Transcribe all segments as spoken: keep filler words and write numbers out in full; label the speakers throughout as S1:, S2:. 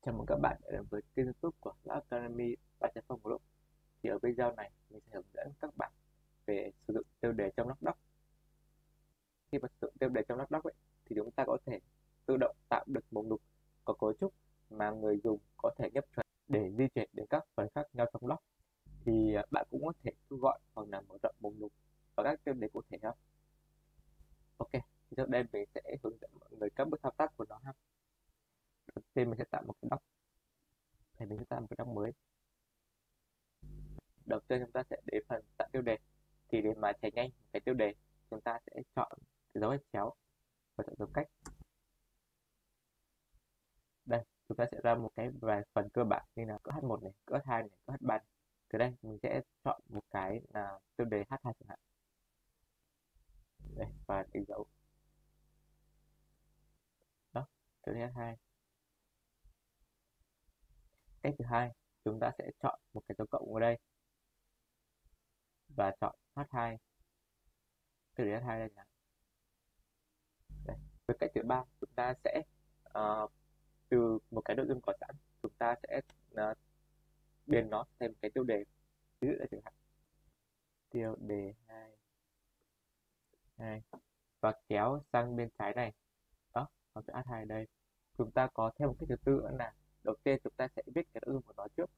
S1: Chào mừng các bạn đã đến với kênh YouTube của Lab Academy ba chấm không Group. Thì ở video này mình sẽ hướng dẫn các bạn về sử dụng tiêu đề trong Logdoc. Khi mà sử dụng tiêu đề trong Logdoc ấy, thì chúng ta có thể tự động tạo được mục lục có cấu trúc mà người dùng có thể nhấp chuột để di chuyển đến các phần khác nhau trong log. Thì à, bạn cũng có thể thu gọn hoặc là mở rộng mục lục và các tiêu đề cụ thể ha. Ok, thì sau đây mình sẽ hướng dẫn mọi người các bước thao tác của nó ha. Đầu tiên mình sẽ tạo một cái doc, thì mình sẽ tạo một cái doc mới. Đầu tiên chúng ta sẽ đến phần tạo tiêu đề. Thì để mà chạy nhanh cái tiêu đề, chúng ta sẽ chọn cái dấu gạch chéo và chọn dấu cách. Đây, chúng ta sẽ ra một cái vài phần cơ bản như là cỡ hát một này, cỡ hát hai này, cỡ hát ba này. Từ đây mình sẽ chọn một cái là tiêu đề hát hai chẳng hạn. Đây, và đánh dấu. Đó, tiêu đề hát hai. Cách thứ hai, chúng ta sẽ chọn một cái dấu cộng ở đây và chọn hát hai. Tiêu đề hát hai đây chẳng hạn. Đây. Với cách thứ ba, chúng ta sẽ uh, từ một cái nội dung có sẵn, chúng ta sẽ uh, biến nó thành cái tiêu đề. Ví dụ là chẳng hạn tiêu đề hai, hai và kéo sang bên trái này. Đó, nó sẽ hát hai đây. Chúng ta có thêm một cái thứ tự nữa là đầu tiên chúng ta sẽ viết cái nội dung của nó trước,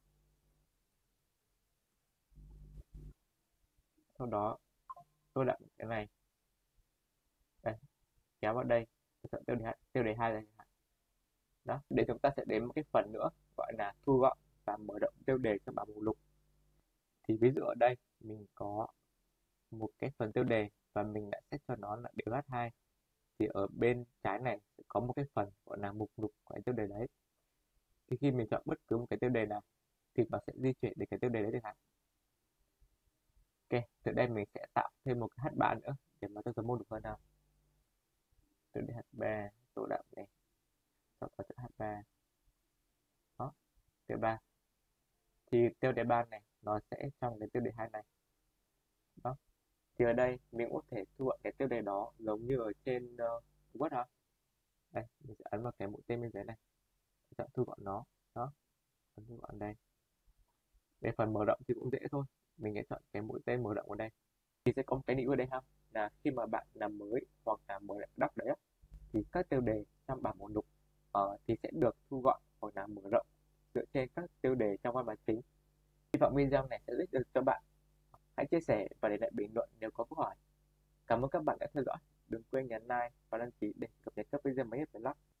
S1: sau đó tôi đặt cái này đây, kéo vào đây, chọn tiêu đề tiêu đề hai này. Đó, để chúng ta sẽ đến một cái phần nữa gọi là thu gọn và mở rộng tiêu đề cho bảng mục lục. Thì ví dụ ở đây mình có một cái phần tiêu đề và mình đã set cho nó là đều hát hai. Thì ở bên trái này sẽ có một cái phần gọi là mục lục của cái tiêu đề đấy. Thì khi mình chọn bất cứ một cái tiêu đề nào thì nó sẽ di chuyển đến cái tiêu đề đấy chẳng hạn. Ok, từ đây mình sẽ tạo thêm một cái hát ba nữa để mà cho nó môn được hơn nào. Tiêu đề hát ba, tổ đạo này, chọn vào chữ hát ba. Đó, tiêu ba. Thì tiêu đề ba này nó sẽ trong cái tiêu đề hai này. Đó, thì ở đây mình cũng có thể thu gọn cái tiêu đề đó giống như ở trên uh, Word ha. Đây, mình sẽ ấn vào cái mũi tên bên dưới này, chọn thu gọn nó. Đó, ấn thu gọn đây. Về phần mở rộng thì cũng dễ thôi, mình sẽ chọn cái mũi tên mở rộng ở đây. Thì sẽ có một cái lưu ở đây ha, là khi mà bạn làm mới hoặc là mở lại doc đấy thì các tiêu đề trong bảng mục lục uh, thì sẽ được thu gọn hoặc là mở rộng dựa trên các tiêu đề trong văn bản chính. Hy vọng video này sẽ giúp được cho bạn. Hãy chia sẻ và để lại bình luận nếu có câu hỏi. Cảm ơn các bạn đã theo dõi. Đừng quên nhấn like và đăng ký để cập nhật các video mới nhất về log.